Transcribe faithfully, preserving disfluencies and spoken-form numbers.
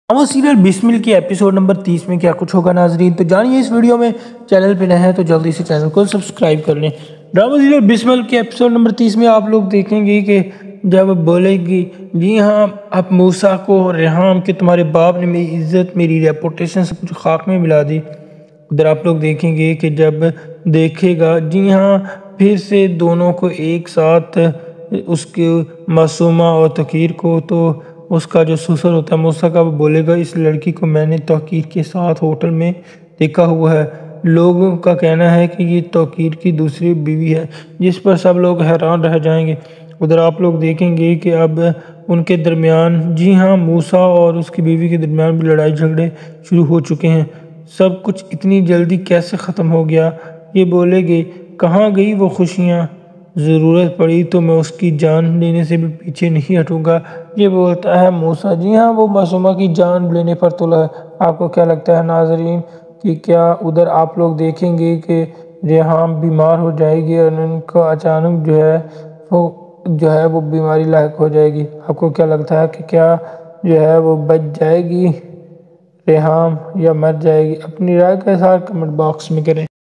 Drama serial بسمل کی episode number تیس میں کیا کچھ ہوگا ناظرین، تو جانیے اس ویڈیو میں۔ چینل پہ نئے ہیں تو جلدی سے چینل کو سبسکرائب کر لیں۔ ڈرامہ سیریل بسمل کی ایپیسوڈ نمبر تیس میں آپ لوگ دیکھیں گے کہ جب بولے گی جی ہاں اب موسی کو رحام کہ تمہارے باپ نے میری عزت میری ریپوٹیشن سب کچھ خاک میں ملا دی، ادھر آپ لوگ دیکھیں گے کہ جب دیکھے گا جی ہاں پھر سے دونوں کو ایک ساتھ اس کے ماسومہ اور توقیر کو، تو اس کا جو سسر ہوتا ہے موسی کا وہ بولے گا اس لڑکی کو میں نے توقیر کے ساتھ ہوٹل میں دیکھا ہوا ہے، لوگوں کا کہنا ہے کہ یہ توقیر کی دوسری بیوی ہے، جس پر سب لوگ حیران رہ جائیں گے۔ ادھر آپ لوگ دیکھیں گے کہ اب ان کے درمیان جی ہاں موسی اور اس کی بیوی کے درمیان بھی لڑائی جھگڑے شروع ہو چکے ہیں۔ سب کچھ اتنی جلدی کیسے ختم ہو گیا؟ یہ بولے گے کہاں گئی وہ خوشیاں، ضرورت پڑی تو میں اس کی جان لینے سے بھی پیچھے نہیں ہٹوں گا، یہ بولتا ہے موسی۔ جی ہاں وہ ماسومہ کی جان لینے پر تلا ہے۔ آپ کو کیا لگتا ہے ناظرین کہ کیا ادھر آپ لوگ دیکھیں گے کہ رحام بیمار ہو جائے گی اور ان کو اچانک جو ہے وہ جو ہے وہ بیماری لاحق ہو جائے گی؟ آپ کو کیا لگتا ہے کہ کیا جو ہے وہ بچ جائے گی رحام یا مر جائے گی؟ اپنی رائے کا اظہار کمنٹ باکس میں کریں۔